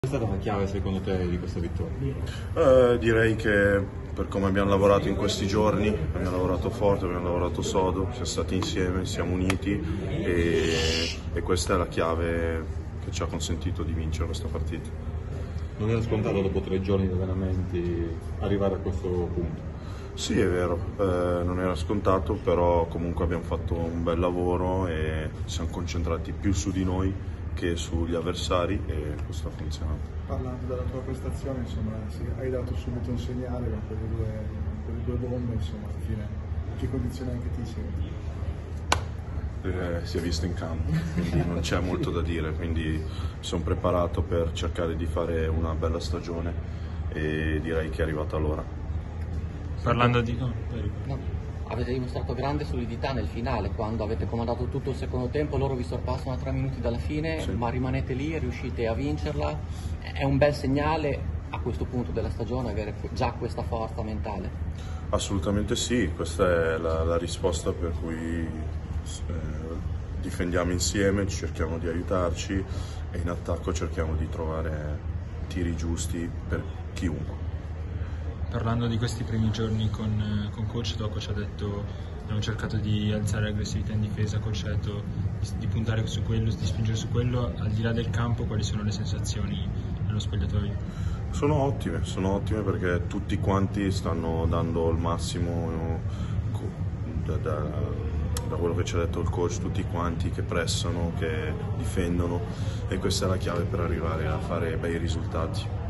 È stata la chiave secondo te di questa vittoria? Direi che per come abbiamo lavorato in questi giorni, abbiamo lavorato forte, abbiamo lavorato sodo, siamo stati insieme, siamo uniti e questa è la chiave che ci ha consentito di vincere questa partita. Non era scontato dopo 3 giorni di allenamenti arrivare a questo punto? Sì, è vero, non era scontato, però comunque abbiamo fatto un bel lavoro e ci siamo concentrati più su di noi che sugli avversari e questo ha funzionato. Parlando della tua prestazione, insomma, sì, hai dato subito un segnale con quelle due bombe, insomma, alla fine che condizioni anche ti senti? Si è visto in campo, quindi non c'è molto da dire, quindi mi sono preparato per cercare di fare una bella stagione e direi che è arrivata l'ora. Parlando di... Avete dimostrato grande solidità nel finale, quando avete comandato tutto il secondo tempo, loro vi sorpassano a 3 minuti dalla fine, sì, ma rimanete lì e riuscite a vincerla. È un bel segnale a questo punto della stagione avere già questa forza mentale? Assolutamente sì, questa è la risposta per cui difendiamo insieme, cerchiamo di aiutarci e in attacco cerchiamo di trovare tiri giusti per chiunque. Parlando di questi primi giorni con coach, Tocco ci ha detto abbiamo cercato di alzare l'aggressività in difesa, coach ha detto di puntare su quello, di spingere su quello. Al di là del campo, quali sono le sensazioni nello spogliatoio? Sono ottime perché tutti quanti stanno dando il massimo da quello che ci ha detto il coach, tutti quanti che pressano, che difendono e questa è la chiave per arrivare a fare bei risultati.